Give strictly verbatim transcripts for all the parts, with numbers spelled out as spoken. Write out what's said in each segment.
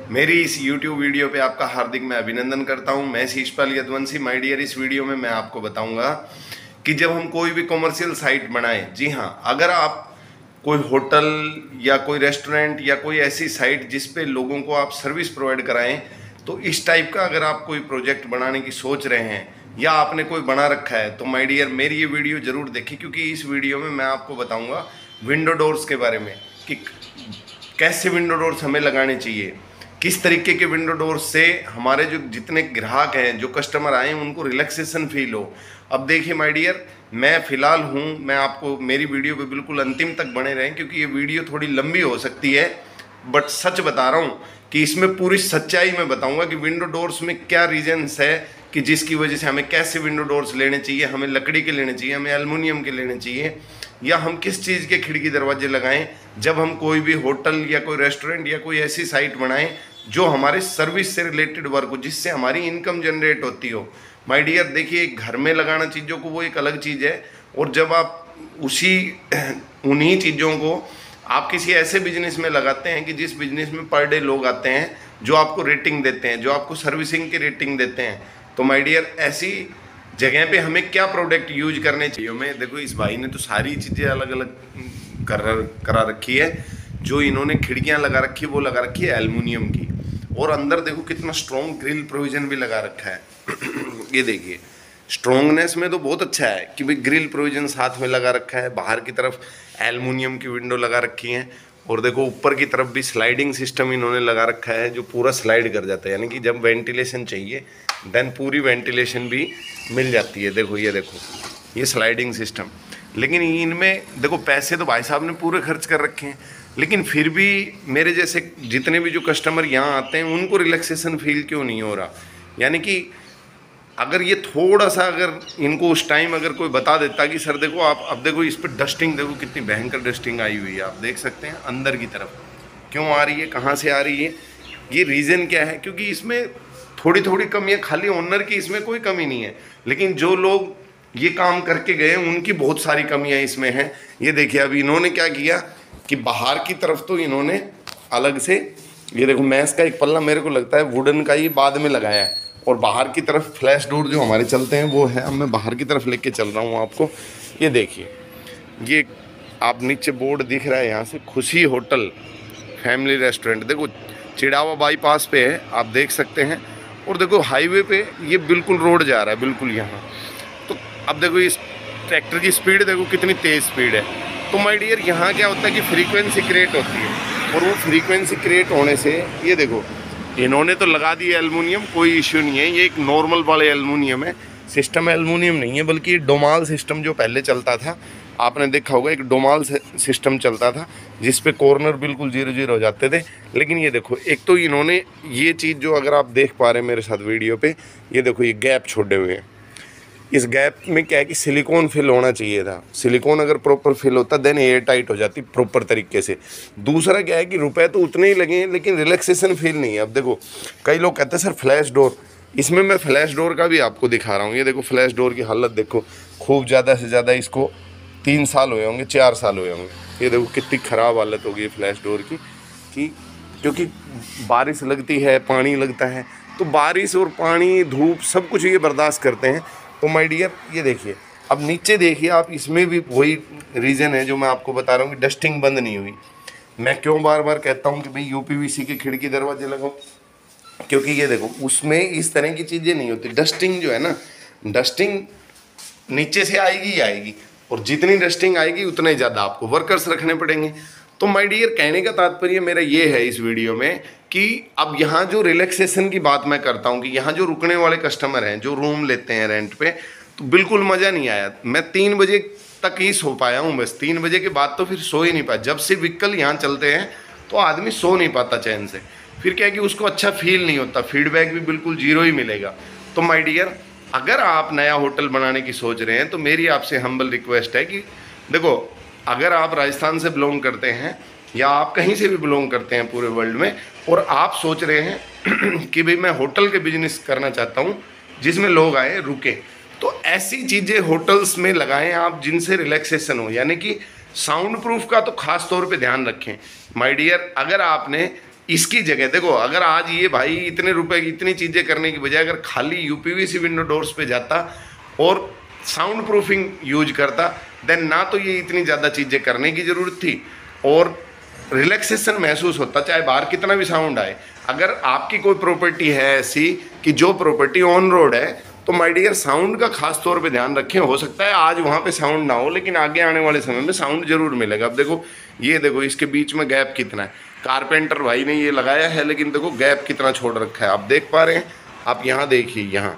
मेरी इस YouTube video पे आपका हार्दिक मैं अभिनंदन करता हूं। मैं शीशपाल यदुवंशी। माय डियर, इस वीडियो में मैं आपको बताऊंगा कि जब हम कोई भी कॉमर्शियल साइट बनाएं, जी हाँ, अगर आप कोई होटल या कोई रेस्टोरेंट या कोई ऐसी साइट जिस पे लोगों को आप सर्विस प्रोवाइड कराएं, तो इस टाइप का अगर आप कोई प्रोजेक्ट बनाने की सोच रहे हैं या आपने कोई बना रखा है, तो माय डियर मेरी ये वीडियो ज़रूर देखें, क्योंकि इस वीडियो में मैं आपको बताऊँगा विंडो डोर्स के बारे में कि कैसे विंडो डोर्स हमें लगाने चाहिए, किस तरीके के विंडो डोर से हमारे जो जितने ग्राहक हैं, जो कस्टमर आए, उनको रिलैक्सेशन फील हो। अब देखिए माय डियर, मैं फ़िलहाल हूँ, मैं आपको मेरी वीडियो पे बिल्कुल अंतिम तक बने रहें, क्योंकि ये वीडियो थोड़ी लंबी हो सकती है, बट सच बता रहा हूँ कि इसमें पूरी सच्चाई मैं बताऊँगा कि विंडो डोर्स में क्या रीजन्स है कि जिसकी वजह से हमें कैसे विंडो डोर्स लेने चाहिए, हमें लकड़ी के लेने चाहिए, हमें एल्युमिनियम के लेने चाहिए, या हम किस चीज़ के खिड़की दरवाजे लगाएं जब हम कोई भी होटल या कोई रेस्टोरेंट या कोई ऐसी साइट बनाएं जो हमारे सर्विस से रिलेटेड वर्क हो, जिससे हमारी इनकम जनरेट होती हो। माय डियर देखिए, घर में लगाना चीज़ों को वो एक अलग चीज़ है, और जब आप उसी उन्हीं चीज़ों को आप किसी ऐसे बिजनेस में लगाते हैं कि जिस बिजनेस में पर डे लोग आते हैं, जो आपको रेटिंग देते हैं, जो आपको सर्विसिंग की रेटिंग देते हैं, तो माय डियर ऐसी जगह पे हमें क्या प्रोडक्ट यूज करने चाहिए। मैं देखो, इस भाई ने तो सारी चीज़ें अलग अलग कर करा रखी है। जो इन्होंने खिड़कियां लगा रखी है वो लगा रखी है एल्युमिनियम की, और अंदर देखो कितना स्ट्रॉन्ग ग्रिल प्रोविजन भी लगा रखा है। ये देखिए, स्ट्रॉन्गनेस में तो बहुत अच्छा है कि भाई ग्रिल प्रोविजन साथ में लगा रखा है। बाहर की तरफ एल्युमिनियम की विंडो लगा रखी है, और देखो ऊपर की तरफ भी स्लाइडिंग सिस्टम इन्होंने लगा रखा है जो पूरा स्लाइड कर जाता है, यानी कि जब वेंटिलेशन चाहिए देन पूरी वेंटिलेशन भी मिल जाती है। देखो ये देखो ये स्लाइडिंग सिस्टम। लेकिन इनमें देखो पैसे तो भाई साहब ने पूरे खर्च कर रखे हैं, लेकिन फिर भी मेरे जैसे जितने भी जो कस्टमर यहाँ आते हैं उनको रिलैक्सेशन फील क्यों नहीं हो रहा। यानी कि अगर ये थोड़ा सा अगर इनको उस टाइम अगर कोई बता देता कि सर देखो आप, अब देखो इस पर डस्टिंग देखो कितनी भयंकर डस्टिंग आई हुई है, आप देख सकते हैं अंदर की तरफ क्यों आ रही है, कहाँ से आ रही है, ये रीज़न क्या है। क्योंकि इसमें थोड़ी थोड़ी कमियाँ, खाली ओनर की इसमें कोई कमी नहीं है, लेकिन जो लोग ये काम करके गए उनकी बहुत सारी कमियाँ इसमें हैं। ये देखिए अभी इन्होंने क्या किया कि बाहर की तरफ तो इन्होंने अलग से, ये देखो मैस का एक पल्ला मेरे को लगता है वुडन का ही बाद में लगाया है, और बाहर की तरफ फ्लैश डोर जो हमारे चलते हैं वो है। अब मैं बाहर की तरफ लेके चल रहा हूँ आपको। ये देखिए, ये आप नीचे बोर्ड दिख रहा है यहाँ से, खुशी होटल फैमिली रेस्टोरेंट, देखो चिड़ावा बाईपास पे है, आप देख सकते हैं। और देखो हाईवे पे ये बिल्कुल रोड जा रहा है, बिल्कुल यहाँ। तो अब देखो इस ट्रैक्टर की स्पीड देखो कितनी तेज़ स्पीड है। तो माय डियर यहाँ क्या होता है कि फ्रीक्वेंसी क्रिएट होती है, और वो फ्रीक्वेंसी क्रिएट होने से ये देखो इन्होंने तो लगा दी एल्युमिनियम, कोई इश्यू नहीं है। ये एक नॉर्मल वाले एल्युमिनियम है, सिस्टम एल्युमिनियम नहीं है, बल्कि ये डोमाल सिस्टम जो पहले चलता था, आपने देखा होगा एक डोमाल सिस्टम चलता था जिस पे कॉर्नर बिल्कुल जीरो जीरो हो जाते थे। लेकिन ये देखो, एक तो इन्होंने ये चीज़ जो अगर आप देख पा रहे हैं मेरे साथ वीडियो पे, ये देखो ये गैप छोड़े हुए हैं। इस गैप में क्या है कि सिलिकॉन फिल होना चाहिए था। सिलिकॉन अगर प्रॉपर फिल होता देन एयर टाइट हो जाती प्रॉपर तरीके से। दूसरा क्या है कि रुपए तो उतने ही लगे हैं, लेकिन रिलैक्सेशन फील नहीं है। अब देखो कई लोग कहते हैं सर फ्लैश डोर, इसमें मैं फ्लैश डोर का भी आपको दिखा रहा हूँ। ये देखो फ्लैश डोर की हालत देखो, खूब ज़्यादा से ज़्यादा इसको तीन साल हुए होंगे, चार साल हुए होंगे। ये देखो कितनी ख़राब हालत होगी है फ्लैश डोर की, कि क्योंकि बारिश लगती है, पानी लगता है, तो बारिश और पानी धूप सब कुछ ये बर्दाश्त करते हैं। तो माय डियर ये देखिए, अब नीचे देखिए आप, इसमें भी वही रीज़न है जो मैं आपको बता रहा हूँ कि डस्टिंग बंद नहीं हुई। मैं क्यों बार बार कहता हूँ कि भाई यूपीवीसी के खिड़की दरवाजे लगाओ, क्योंकि ये देखो उसमें इस तरह की चीज़ें नहीं होती। डस्टिंग जो है ना, डस्टिंग नीचे से आएगी ही आएगी, और जितनी डस्टिंग आएगी उतना ही ज़्यादा आपको वर्कर्स रखने पड़ेंगे। तो माय डियर कहने का तात्पर्य मेरा ये है इस वीडियो में कि अब यहाँ जो रिलैक्सेशन की बात मैं करता हूँ कि यहाँ जो रुकने वाले कस्टमर हैं, जो रूम लेते हैं रेंट पे, तो बिल्कुल मज़ा नहीं आया। मैं तीन बजे तक ही सो पाया हूँ, बस तीन बजे के बाद तो फिर सो ही नहीं पाया। जब से व्हीकल यहाँ चलते हैं तो आदमी सो नहीं पाता चैन से। फिर क्या है कि उसको अच्छा फील नहीं होता, फीडबैक भी बिल्कुल जीरो ही मिलेगा। तो माय डियर अगर आप नया होटल बनाने की सोच रहे हैं तो मेरी आपसे हम्बल रिक्वेस्ट है कि देखो, अगर आप राजस्थान से बिलोंग करते हैं या आप कहीं से भी बिलोंग करते हैं पूरे वर्ल्ड में, और आप सोच रहे हैं कि भाई मैं होटल के बिजनेस करना चाहता हूँ जिसमें लोग आए रुके, तो ऐसी चीज़ें होटल्स में लगाएं आप जिनसे रिलैक्सेशन हो। यानी कि साउंड प्रूफ का तो खास तौर पे ध्यान रखें माय डियर। अगर आपने इसकी जगह देखो, अगर आज ये भाई इतने रुपए की इतनी चीज़ें करने की बजाय अगर खाली यूपीवीसी विंडो डोर्स पे जाता और साउंड प्रूफिंग यूज करता, देन ना तो ये इतनी ज़्यादा चीज़ें करने की ज़रूरत थी और रिलैक्सेशन महसूस होता, चाहे बाहर कितना भी साउंड आए। अगर आपकी कोई प्रॉपर्टी है ऐसी कि जो प्रॉपर्टी ऑन रोड है, तो माय डियर साउंड का खास तौर पे ध्यान रखें। हो सकता है आज वहाँ पे साउंड ना हो, लेकिन आगे आने वाले समय में साउंड जरूर मिलेगा। अब देखो, ये देखो इसके बीच में गैप कितना है, कारपेंटर भाई ने ये लगाया है, लेकिन देखो गैप कितना छोड़ रखा है, आप देख पा रहे हैं। आप यहाँ देखिए, यहाँ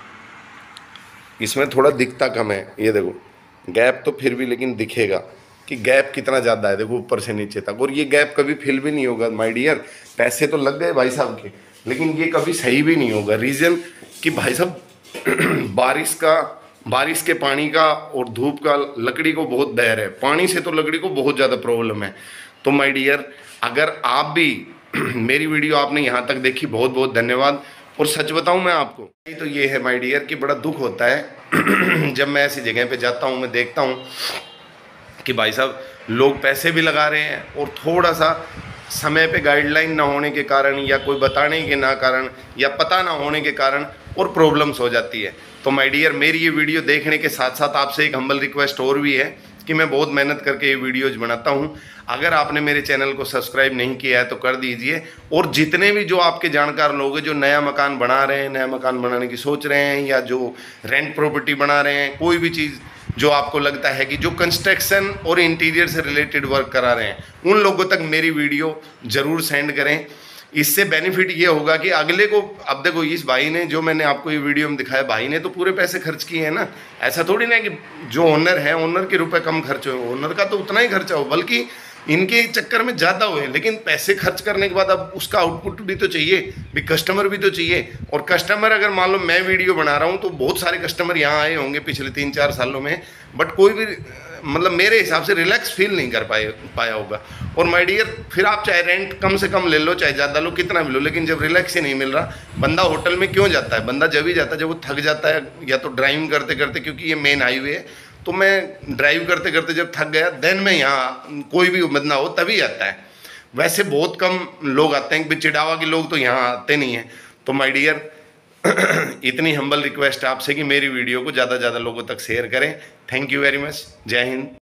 इसमें थोड़ा दिखता कम है, ये देखो गैप तो फिर भी लेकिन दिखेगा कि गैप कितना ज़्यादा है, देखो ऊपर से नीचे तक। और ये गैप कभी फिल भी नहीं होगा माय डियर। पैसे तो लग गए भाई साहब के, लेकिन ये कभी सही भी नहीं होगा। रीज़न कि भाई साहब बारिश का बारिश के पानी का और धूप का लकड़ी को बहुत बहर है, पानी से तो लकड़ी को बहुत ज़्यादा प्रॉब्लम है। तो माय डियर, अगर आप भी मेरी वीडियो आपने यहाँ तक देखी, बहुत बहुत धन्यवाद। और सच बताऊँ मैं आपको, तो ये है माय डियर कि बड़ा दुख होता है जब मैं ऐसी जगह पे जाता हूँ, मैं देखता हूँ कि भाई साहब लोग पैसे भी लगा रहे हैं और थोड़ा सा समय पे गाइडलाइन ना होने के कारण या कोई बताने के ना कारण या पता ना होने के कारण और प्रॉब्लम्स हो जाती है। तो माय डियर, मेरी ये वीडियो देखने के साथ साथ आपसे एक हम्बल रिक्वेस्ट और भी है कि मैं बहुत मेहनत करके ये वीडियोज बनाता हूँ। अगर आपने मेरे चैनल को सब्सक्राइब नहीं किया है तो कर दीजिए। और जितने भी जो आपके जानकार लोग हैं जो नया मकान बना रहे हैं, नया मकान बनाने की सोच रहे हैं, या जो रेंट प्रॉपर्टी बना रहे हैं, कोई भी चीज़ जो आपको लगता है कि जो कंस्ट्रक्शन और इंटीरियर से रिलेटेड वर्क करा रहे हैं, उन लोगों तक मेरी वीडियो ज़रूर सेंड करें। इससे बेनिफिट ये होगा कि अगले को, अब देखो इस भाई ने, जो मैंने आपको ये वीडियो में दिखाया, भाई ने तो पूरे पैसे खर्च किए हैं ना। ऐसा थोड़ी ना कि जो ओनर है, ओनर के रुपए कम खर्च हो, ओनर का तो उतना ही खर्चा हो, बल्कि इनके चक्कर में ज़्यादा हुए। लेकिन पैसे खर्च करने के बाद अब उसका आउटपुट भी तो चाहिए, भी कस्टमर भी तो चाहिए। और कस्टमर, अगर मान लो मैं वीडियो बना रहा हूँ तो बहुत सारे कस्टमर यहाँ आए होंगे पिछले तीन चार सालों में, बट कोई भी मतलब मेरे हिसाब से रिलैक्स फील नहीं कर पाए पाया होगा। और माय डियर, फिर आप चाहे रेंट कम से कम ले लो, चाहे ज़्यादा लो, कितना भी लो, लेकिन जब रिलैक्स ही नहीं मिल रहा, बंदा होटल में क्यों जाता है? बंदा जब ही जाता है जब वो थक जाता है, या तो ड्राइविंग करते करते, क्योंकि ये मेन हाईवे है, तो मैं ड्राइव करते करते जब थक गया, देन मैं यहाँ, कोई भी बंदा हो तभी आता है। वैसे बहुत कम लोग आते हैं, कि चिड़ावा के लोग तो यहाँ आते नहीं हैं। तो माय डियर, इतनी हम्बल रिक्वेस्ट आपसे कि मेरी वीडियो को ज़्यादा से ज़्यादा लोगों तक शेयर करें। Thank you very much. जय हिंद।